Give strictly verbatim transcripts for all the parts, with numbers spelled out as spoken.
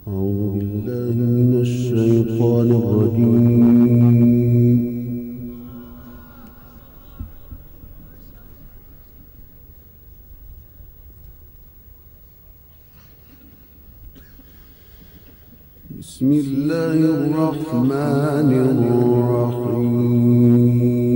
أعوذ بالله من الشيطان الرجيم. بسم الله الرحمن الرحيم.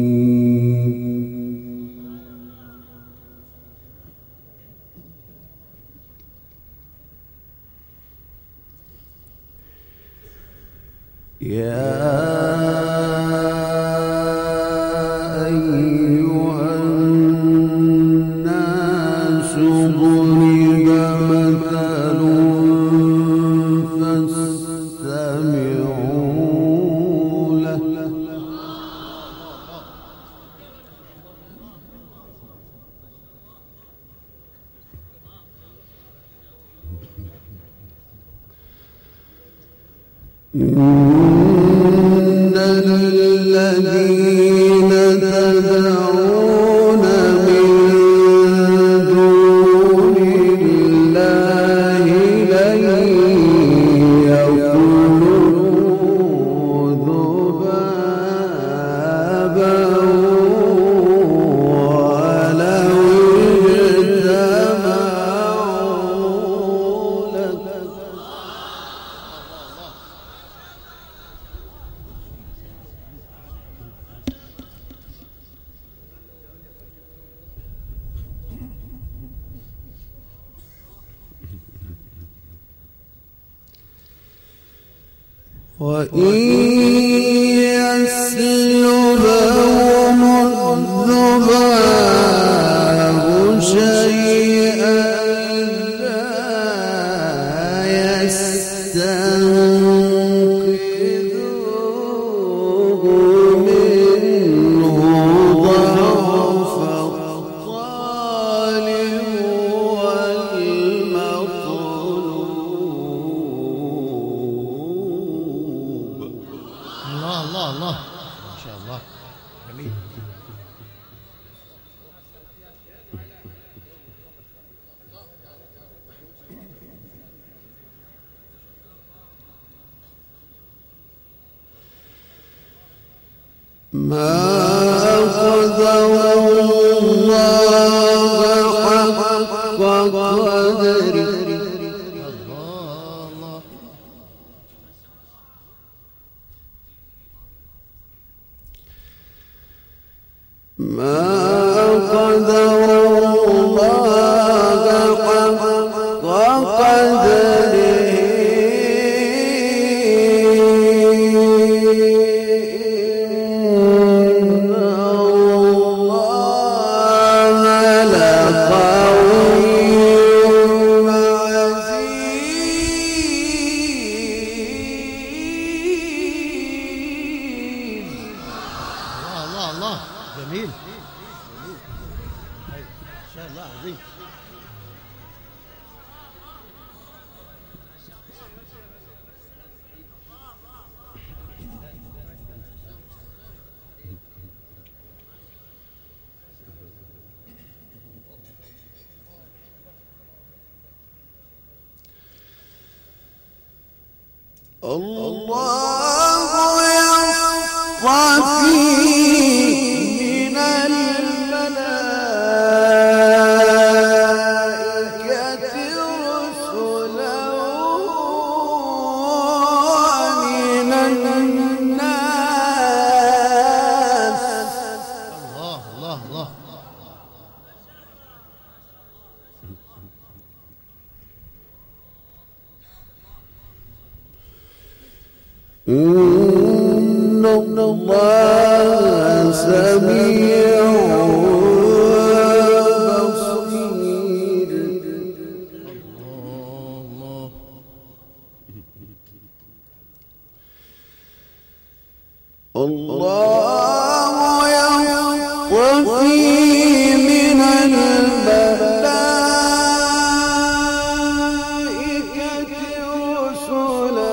يا أيها الناس ضرب مثل فاستمعوا له. إن الذين تدعون من دون الله لن يخلقوا ذبابا ولو اجتمعوا له. وإن يسلبهم الذباب شيئا لا يستنقذوه منه ضعف الطالب والمطلوب. الله الله الله ما شاء الله جميل. ما قدر الله حق قدره. ما قدر الله حق قدره. إن الله لقوي عزيز. الله الله الله جميل. ما شاء الله عظيم. الله يصطفي من الملائكة رسلا ومن الناس. الله الله الله. إن الله سميع بصير. الله الله يصطفي من الملائكة رسلا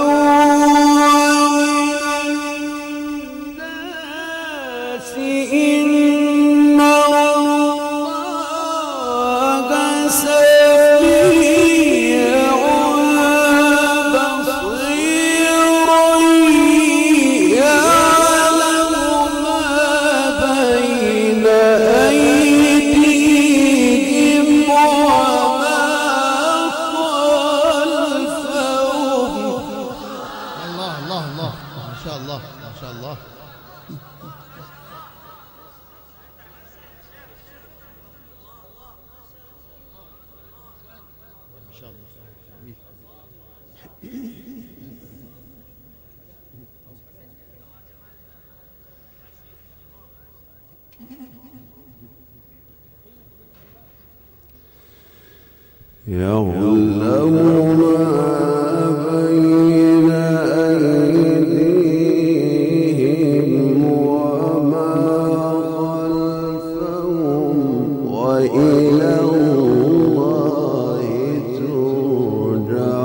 إن الله سميع شاء الله. جميل. يعلم ما بين أيديهم وما خلفهم وإلى الله ترجع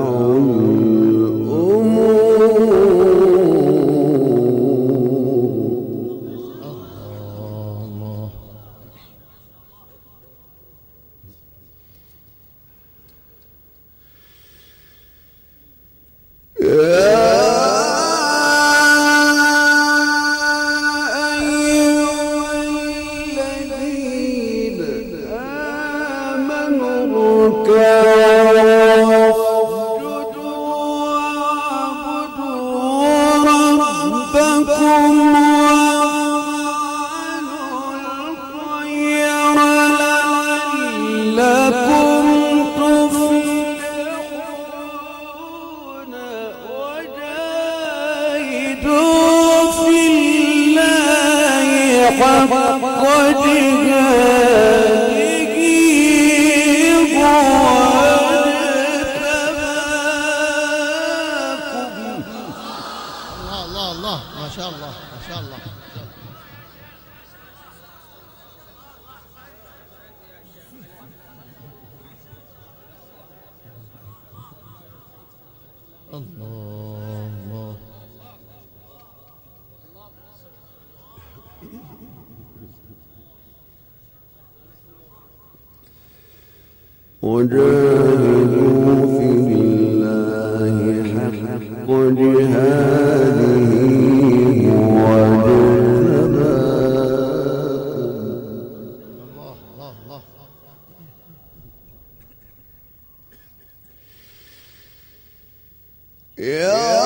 الله. الله. وجاهدوا في الله حق جهاده هو اجتباكم. الله الله الله. يا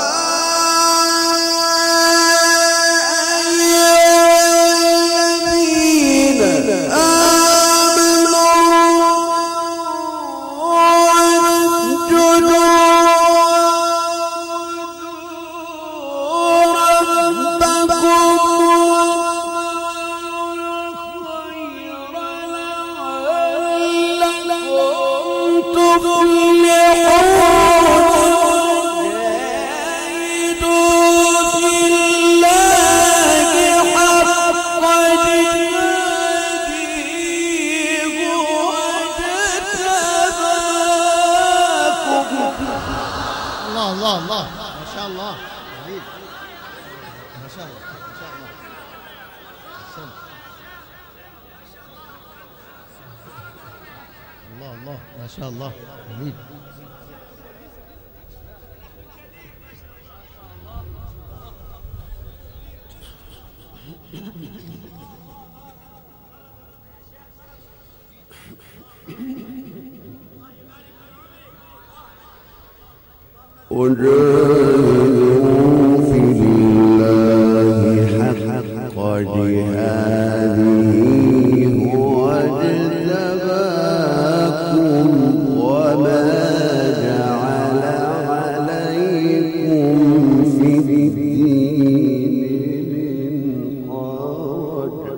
الله الله. ما شاء الله. جميل. ما شاء الله ما شاء الله. أحسنت. الله الله ما شاء الله. جميل. وجاهدوا في الله حق جهاده هو اجتباكم وما جعل عليكم في الدين من حرج.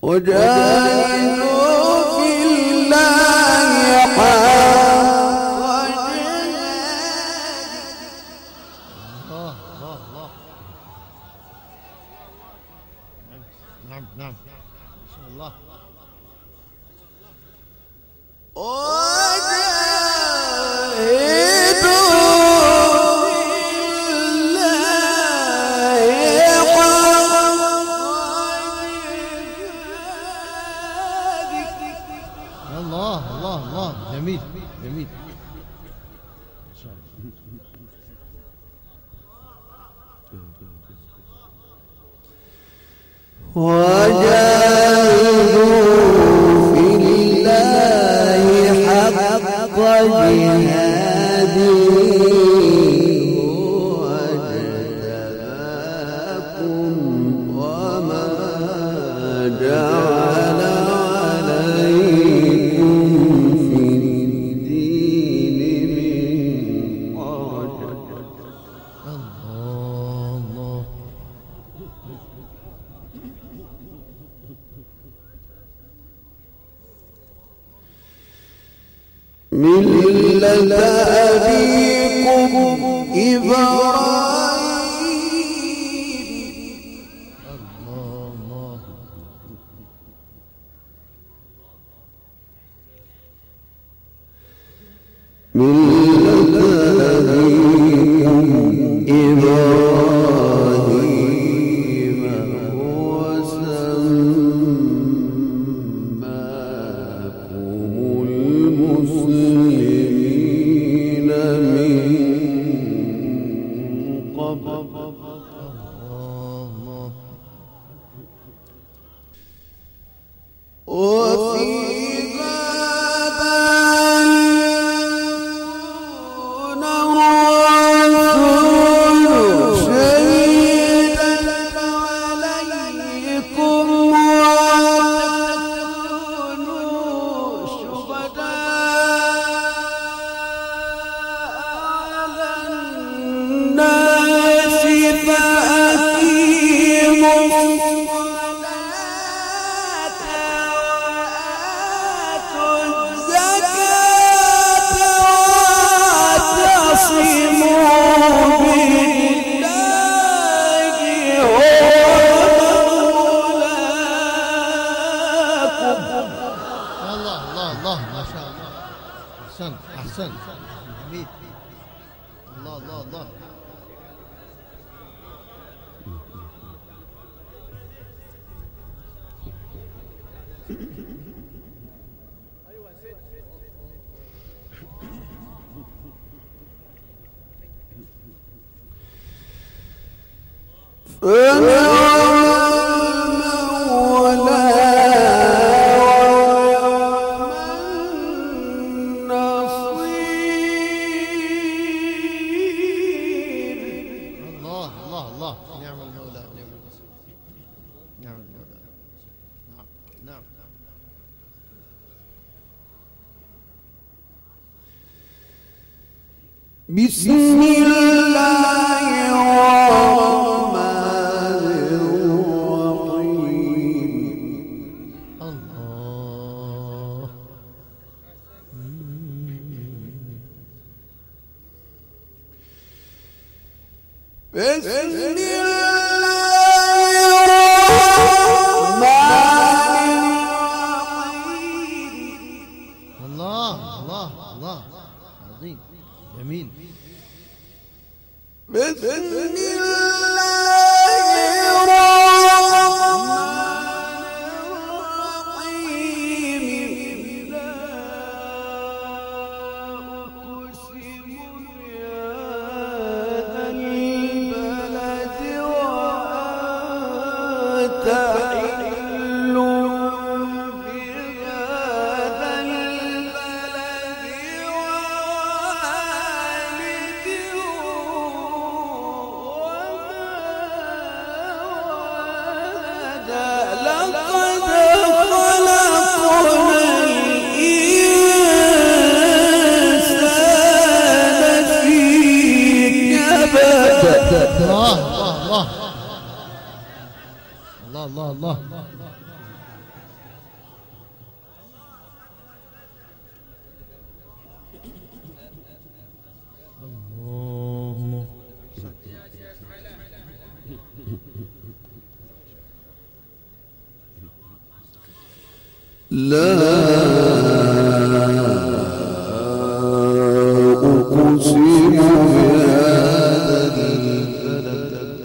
وجاهدوا في الله حق الله الله الله. نعم نعم ما شاء الله. الله الله الله. جميل جميل ما شاء الله. وجاهدوا في الله حق جهاده هو اجتباكم وما جعل عليكم في الدين من حرج. الله الله. ملة أبيكم إبراهيم. الله الله. ملة أبيكم إبراهيم هو سماكم المسلمين من قبل الله وفي هذا ليكون الرسول شهيدا عليكم وتكونوا شهداء على الناس فأقيموا الصلاة وآتوا الزكاة واعتصموا بالله هو مولاكم. الله الله الله ما شاء الله. أحسن أحسن. جميل. الله الله الله. فنعم المولى ونعم النصير. الله الله الله. نعم المولى ونعم النصير. نعم المولى. نعم نعم. بسم الله الرحمن الرحيم. الله. بسم الله الرحمن الرحيم. الله الله الله. عظيم. جميل. بسم الله الرحمن الرحيم. لا أقسم بهذا البلد وأنت حل بهذا البلد ووالد الله الله الله. لا أقسم بهذا البلد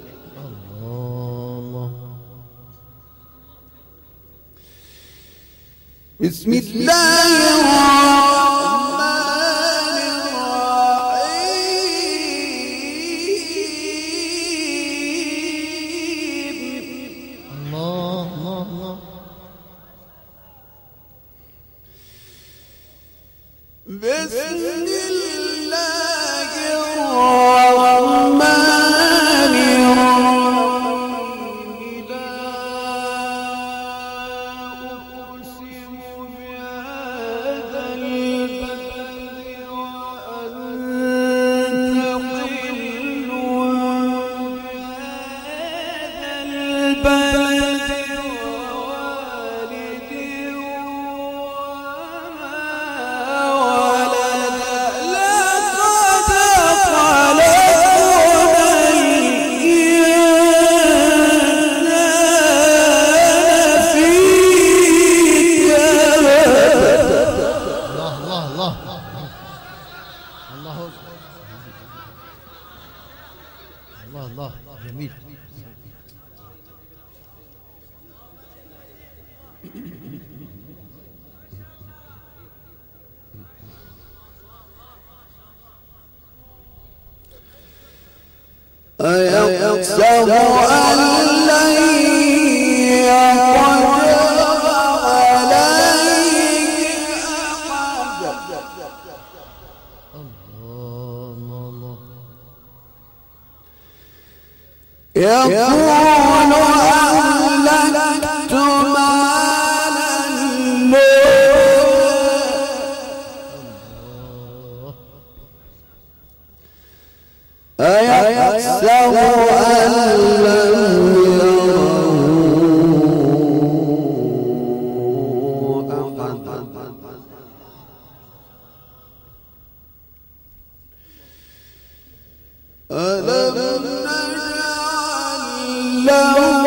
بسم الله الرحمن الرحيم الله الله الله بسم الله الرحمن الرحيم لا أقسم بهذا البلد وأنت حل بهذا البلد ووالد الله الله جميل. أيحسب أن لن يقدر عليه أحد الله الله يقول أهلكت مالا الله أيحسب أن لم يره أحد ألم نجعل له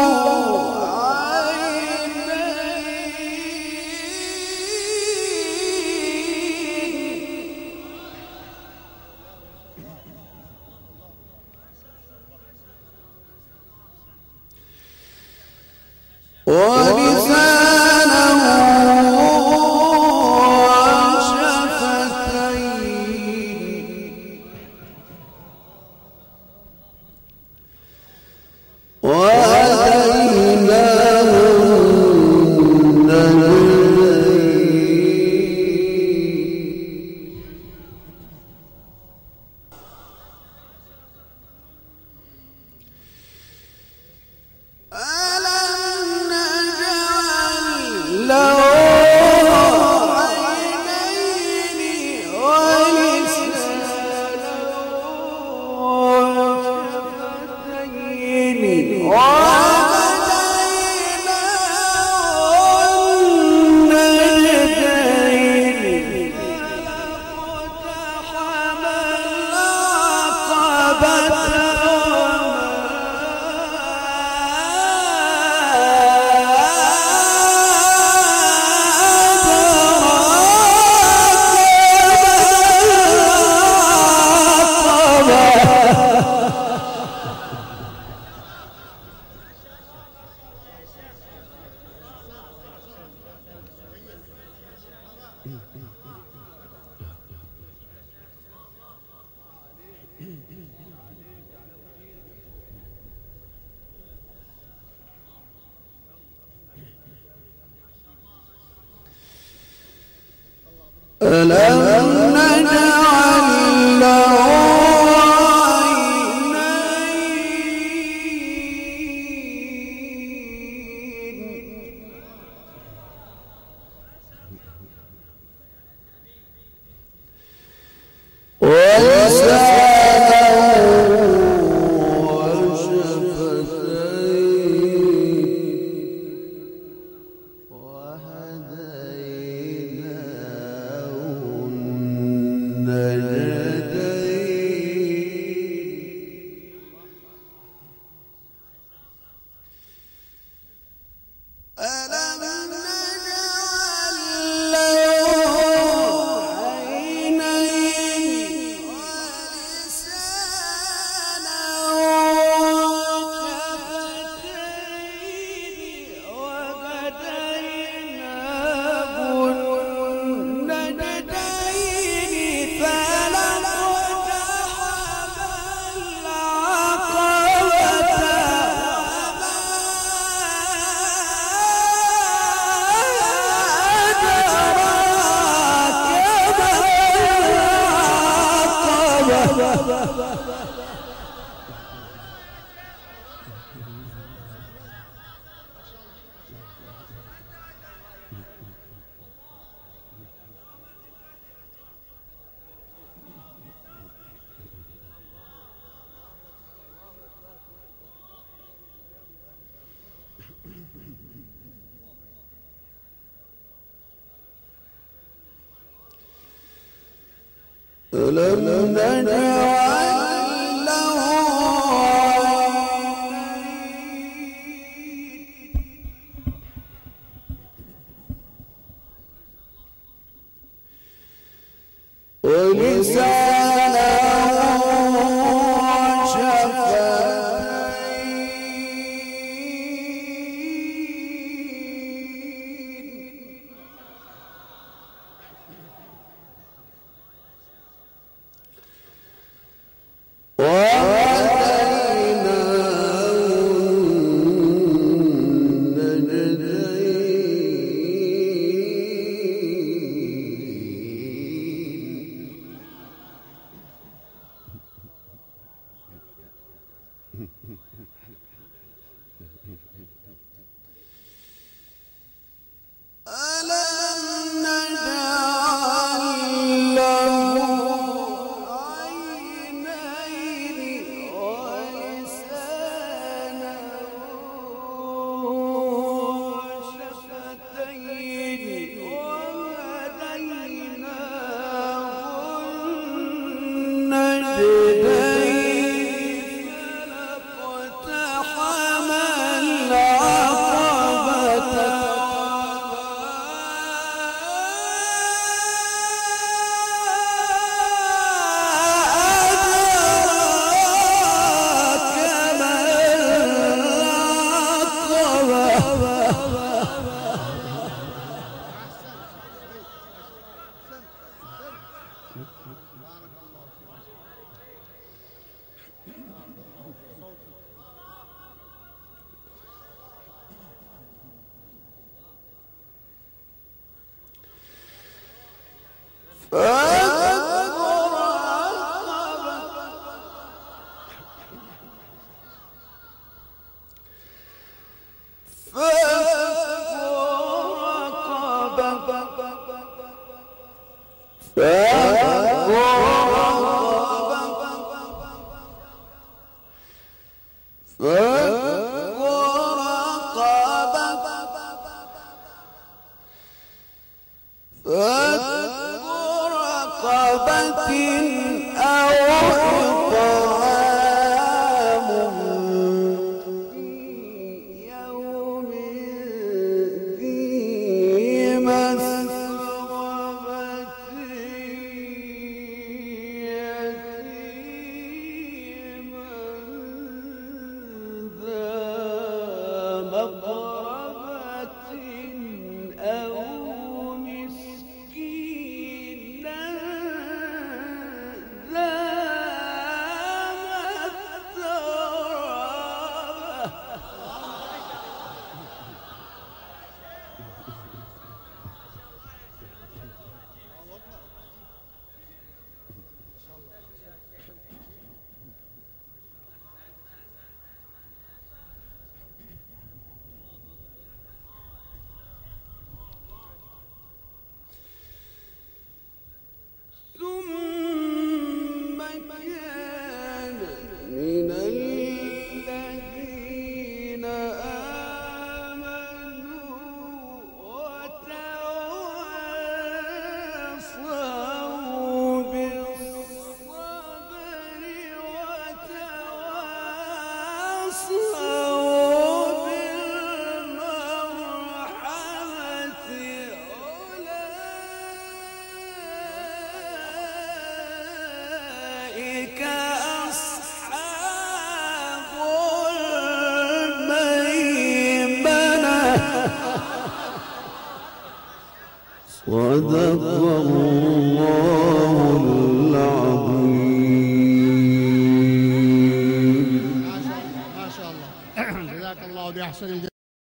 عينين ولسانا وشفتين وهديناه النجدين ألم نجعل له عينين ولسانا وشفتين وهديناه النجدين فلاقتحم العقبة ألم نجعل له عينين ولسانا وشفتين وهديناه ألم نجعل له عينين ولسانا صدق الله